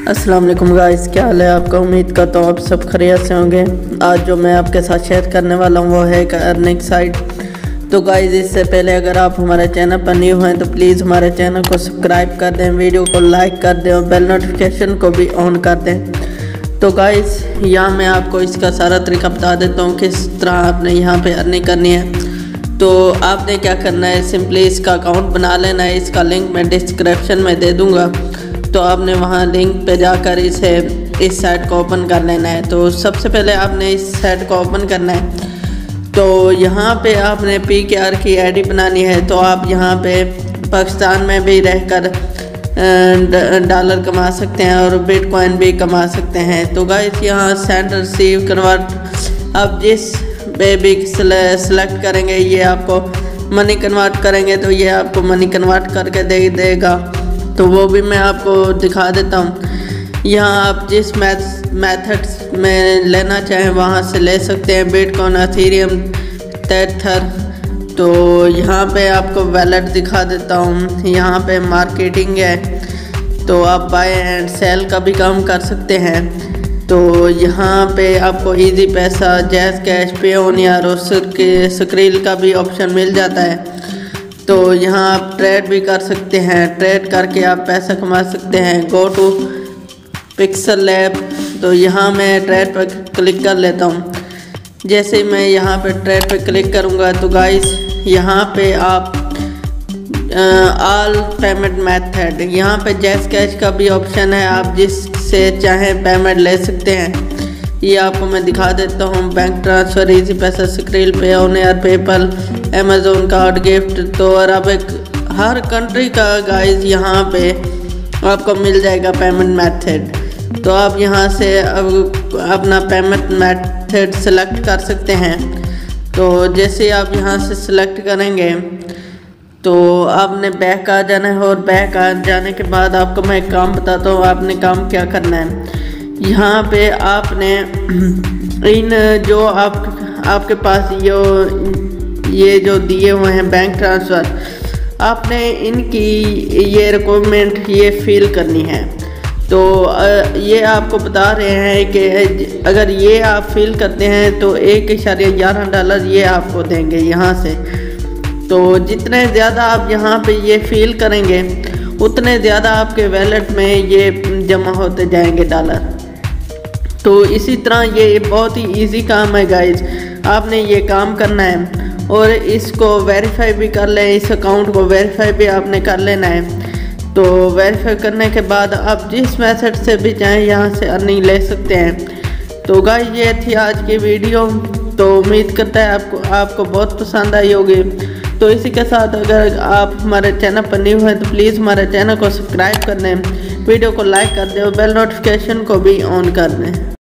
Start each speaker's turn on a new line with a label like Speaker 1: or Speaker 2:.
Speaker 1: अस्सलाम वालेकुम गाइस, क्या हाल है आपका। उम्मीद करता हूँ आप सब खैरियत से होंगे। आज जो मैं आपके साथ शेयर करने वाला हूँ वो है एक अर्निंग साइट। तो गाइस, इससे पहले अगर आप हमारे चैनल पर न्यू हैं तो प्लीज़ हमारे चैनल को सब्सक्राइब कर दें, वीडियो को लाइक कर दें और बेल नोटिफिकेशन को भी ऑन कर दें। तो गाइस, यहाँ मैं आपको इसका सारा तरीका बता देता हूँ किस तरह आपने यहाँ पर अर्निंग करनी है। तो आपने क्या करना है, सिंपली इसका अकाउंट बना लेना है। इसका लिंक मैं डिस्क्रिप्शन में दे दूँगा, तो आपने वहाँ लिंक पे जाकर इस साइट को ओपन कर लेना है। तो सबसे पहले आपने इस साइट को ओपन करना है। तो यहाँ पे आपने PKR की आईडी बनानी है। तो आप यहाँ पे पाकिस्तान में भी रहकर डॉलर कमा सकते हैं और बिटकॉइन भी कमा सकते हैं। तो गाइस, यहाँ सेंड रिसीव कन्वर्ट आप जिस पे भी सेलेक्ट करेंगे ये आपको मनी कन्वर्ट करेंगे, तो ये आपको मनी कन्वर्ट करके दे देगा। तो वो भी मैं आपको दिखा देता हूँ। यहाँ आप जिस मेथड्स में लेना चाहें वहाँ से ले सकते हैं, बिटकॉइन, एथेरियम, टेथर। तो यहाँ पे आपको वैलेट दिखा देता हूँ। यहाँ पे मार्केटिंग है, तो आप बाय एंड सेल का भी काम कर सकते हैं। तो यहाँ पे आपको इजी पैसा, जैज़ कैश, पेओनियर और स्क्रील का भी ऑप्शन मिल जाता है। तो यहाँ आप ट्रेड भी कर सकते हैं, ट्रेड करके आप पैसा कमा सकते हैं। Go to Pixel Lab. तो यहाँ मैं ट्रेड पर क्लिक कर लेता हूँ। जैसे ही मैं यहाँ पे ट्रेड पर क्लिक करूँगा तो गाइस, यहाँ पे आप ऑल पेमेंट मेथड, यहाँ पे जैज़ कैश का भी ऑप्शन है, आप जिससे चाहें पेमेंट ले सकते हैं। ये आपको मैं दिखा देता हूँ। Bank transfer, Easypaisa, Skrill, Payoneer, PayPal, Amazon card, gift. तो और अब एक हर कंट्री का गाइस यहाँ पे आपको मिल जाएगा पेमेंट मेथड। तो आप यहाँ से अब अपना पेमेंट मेथड सेलेक्ट कर सकते हैं। तो जैसे आप यहाँ से सेलेक्ट करेंगे तो आपने बैक आ जाना है, और बैक आ जाने के बाद आपको मैं एक काम बताता हूँ आपने काम क्या करना है। यहाँ पे आपने इन जो आपके पास ये जो दिए हुए हैं बैंक ट्रांसफ़र, आपने इनकी ये रिक्वायरमेंट ये फिल करनी है। तो ये आपको बता रहे हैं कि अगर ये आप फिल करते हैं तो $1.11 ये आपको देंगे यहाँ से। तो जितने ज़्यादा आप यहाँ पे ये फिल करेंगे उतने ज़्यादा आपके वैलेट में ये जमा होते जाएंगे डॉलर। तो इसी तरह ये बहुत ही इजी काम है गाइज, आपने ये काम करना है और इसको वेरीफाई भी कर लें। इस अकाउंट को वेरीफाई भी आपने कर लेना है। तो वेरीफाई करने के बाद आप जिस मेथड से भी चाहें यहाँ से अर्निंग ले सकते हैं। तो गाइज, ये थी आज की वीडियो। तो उम्मीद करता है आपको बहुत पसंद आई होगी। तो इसी के साथ अगर आप हमारे चैनल पर न्यू हैं तो प्लीज़ हमारे चैनल को सब्सक्राइब कर दें, वीडियो को लाइक कर दें और बेल नोटिफिकेशन को भी ऑन कर दें।